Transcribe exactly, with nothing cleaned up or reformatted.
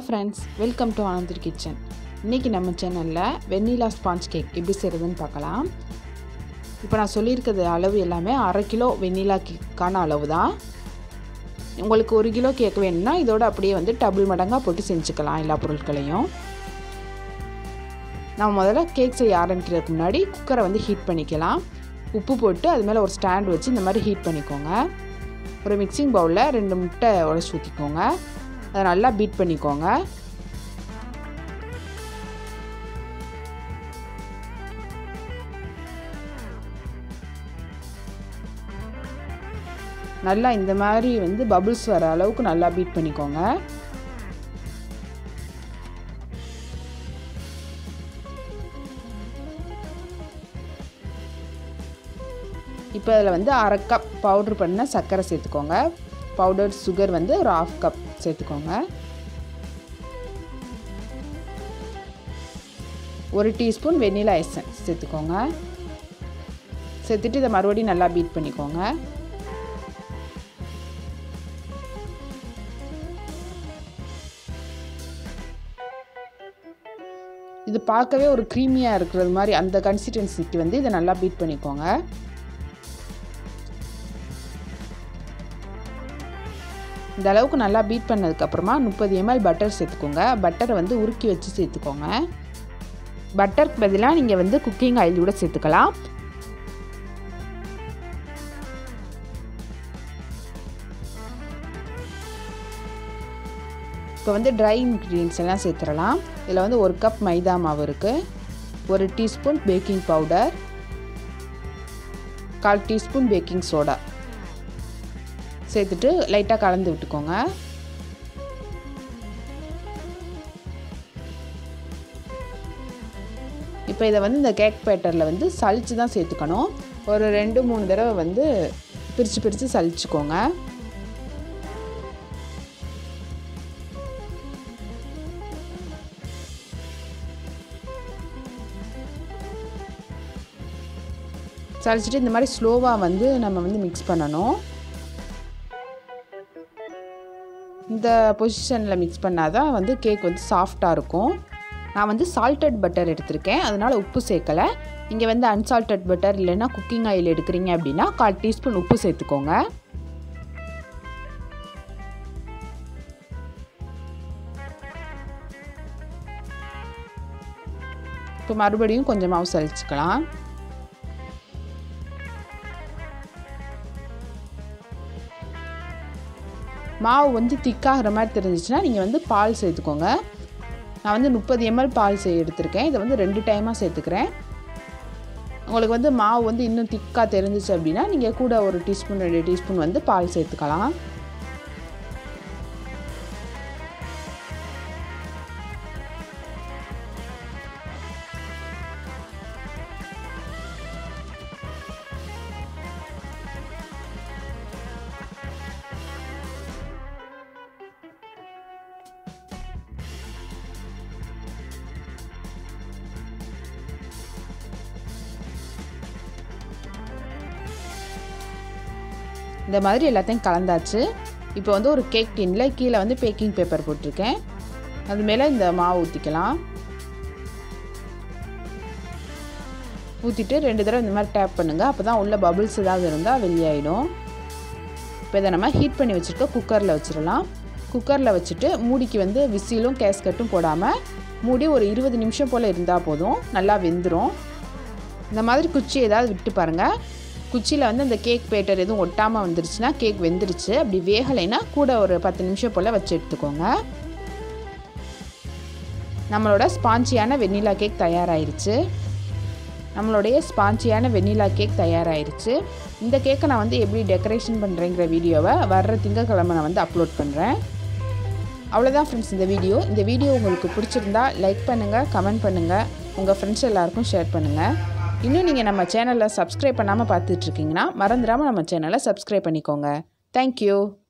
friends, welcome to Anandur kitchen. இன்னைக்கு நம்ம சேனல்ல வெண்ணிலா ஸ்பாஞ்ச் கேக் எப்படி செய்யறதுன்னு பார்க்கலாம். இப்போ நான் சொல்லி இருக்கிறது அளவு எல்லாமே அரை கிலோ வெண்ணிலா கேக்கான அளவு தான். உங்களுக்கு ஒரு கிலோ கேக் வேணும்னா இதோட அப்படியே வந்து டபுள் மடங்கா போட்டு செஞ்சுக்கலாம் எல்லா பொருட்களையும். நான் முதல்ல கேக் செய்ய ஆரம்பிக்கிறதுக்கு முன்னாடி குக்கரை வந்து ஹீட் பண்ணிக்கலாம். உப்பு போட்டு அது மேலே ஒரு ஸ்டாண்ட் வச்சு இந்த மாதிரி ஹீட் பண்ணிக்கோங்க. ஒரு மிக்சிங் பவுலில் ரெண்டு முட்டை உடைச்சி ஊற்றிக்கோங்க. அதை நல்லா பீட் பண்ணிக்கோங்க. நல்லா இந்த மாதிரி வந்து பபிள்ஸ் வர அளவுக்கு நல்லா பீட் பண்ணிக்கோங்க. இப்போ அதில் வந்து அரை கப் பவுடர் பண்ண சர்க்கரை சேர்த்துக்கோங்க. பவுடர் சுகர் வந்து ஒரு ஹாஃப் கப் சேர்த்துக்கோங்க. ஒரு டீஸ்பூன் வெண்ணிலா எசன்ஸ் சேர்த்துக்கோங்க. சேர்த்துட்டு இதை மறுபடியும் நல்லா பீட் பண்ணிக்கோங்க. இது பார்க்கவே ஒரு க்ரீமியாக இருக்கிறது மாதிரி அந்த கன்சிஸ்டன்சிக்கு வந்து இதை நல்லா பீட் பண்ணிக்கோங்க. இந்த அளவுக்கு நல்லா பீட் பண்ணதுக்கப்புறமா முப்பது எம்எல் பட்டர் சேர்த்துக்கோங்க. பட்டரை வந்து உருக்கி வச்சு சேர்த்துக்கோங்க. பட்டருக்கு பதிலாக நீங்கள் வந்து குக்கிங் ஆயில் கூட சேர்த்துக்கலாம். இப்போ வந்து ட்ரை இன்க்ரீடியன்ஸ் எல்லாம் சேர்த்துடலாம். இதில் வந்து ஒரு கப் மைதா மாவு இருக்குது, ஒரு டீஸ்பூன் பேக்கிங் பவுடர், கால் டீஸ்பூன் பேக்கிங் சோடா சேர்த்துட்டு லைட்டாக கலந்து விட்டுக்கோங்க. இப்போ இதை வந்து இந்த கேக் பேட்டரில் வந்து சளிச்சு தான் சேர்த்துக்கணும். ஒரு ரெண்டு மூணு தடவை வந்து பிரித்து பிரித்து சளிச்சுக்கோங்க. சளிச்சிட்டு இந்த மாதிரி ஸ்லோவாக வந்து நம்ம வந்து மிக்ஸ் பண்ணணும். இந்த பொசிஷனில் மிக்ஸ் பண்ணால் தான் வந்து கேக் வந்து சாஃப்டாக இருக்கும். நான் வந்து சால்டட் பட்டர் எடுத்திருக்கேன், அதனால் உப்பு சேர்க்கலை. நீங்கள் வந்து அன்சால்டட் பட்டர் இல்லைன்னா குக்கிங் ஆயில் எடுக்கிறீங்க அப்படின்னா கால் டீஸ்பூன் உப்பு சேர்த்துக்கோங்க. இப்போ மறுபடியும் கொஞ்சம் மாவு சளிச்சுக்கலாம். மாவு வந்து திக்காகிற மாதிரி தெரிஞ்சிச்சுன்னா நீங்கள் வந்து பால் சேர்த்துக்கோங்க. நான் வந்து முப்பது எம்எல் பால் சே எடுத்திருக்கேன். இதை வந்து ரெண்டு டைமாக சேர்த்துக்கிறேன். உங்களுக்கு வந்து மாவு வந்து இன்னும் திக்காக தெரிஞ்சிச்சு அப்படின்னா நீங்கள் கூட ஒரு டீஸ்பூன் ரெண்டு டீஸ்பூன் வந்து பால் சேர்த்துக்கலாம். இந்த மாதிரி எல்லாத்தையும் கலந்தாச்சு. இப்போ வந்து ஒரு கேக் டின்னில் கீழே வந்து பேக்கிங் பேப்பர் போட்டிருக்கேன். அது மேலே இந்த மாவு ஊற்றிக்கலாம். ஊற்றிட்டு ரெண்டு தடவை இந்த மாதிரி டேப் பண்ணுங்கள். அப்போ தான் உள்ள பபிள்ஸ் ஏதாவது இருந்தால் வெளியாயிடும். இப்போ இதை நம்ம ஹீட் பண்ணி வச்சுருக்க குக்கரில் வச்சிடலாம். குக்கரில் வச்சுட்டு மூடிக்கு வந்து விசிலும் கேஸ்கட்டும் போடாமல் மூடி ஒரு இருபது நிமிஷம் போல் இருந்தால் போதும், நல்லா வெந்துடும். இந்த மாதிரி குச்சி ஏதாவது விட்டு பாருங்கள். குச்சியில் வந்து அந்த கேக் பேட்டர் எதுவும் ஒட்டாமல் வந்துருச்சுன்னா கேக் வெந்துருச்சு. அப்படி வேகலைன்னா கூட ஒரு பத்து நிமிஷம் போல் வச்சு எடுத்துக்கோங்க. நம்மளோட ஸ்பாஞ்சியான வெண்ணிலா கேக் தயாராகிருச்சு. நம்மளுடைய ஸ்பாஞ்சியான வெண்ணிலா கேக் தயாராகிருச்சு. இந்த கேக்கை நான் வந்து எப்படி டெக்கரேஷன் பண்ணுறேங்கிற வீடியோவை வர்ற திங்கக்கிழமை நான் வந்து அப்லோட் பண்ணுறேன். அவ்வளோதான் ஃப்ரெண்ட்ஸ் இந்த வீடியோ. இந்த வீடியோ உங்களுக்கு பிடிச்சிருந்தா லைக் பண்ணுங்கள், கமெண்ட் பண்ணுங்கள், உங்கள் ஃப்ரெண்ட்ஸ் எல்லாருக்கும் ஷேர் பண்ணுங்கள். இன்னும் நீங்கள் நம்ம சேனலை சப்ஸ்கிரைப் பண்ணாமல் பார்த்துட்ருக்கீங்கன்னா மறந்துடாமல் நம்ம சேனலை சப்ஸ்கிரைப் பண்ணிக்கோங்க. தேங்க்யூ.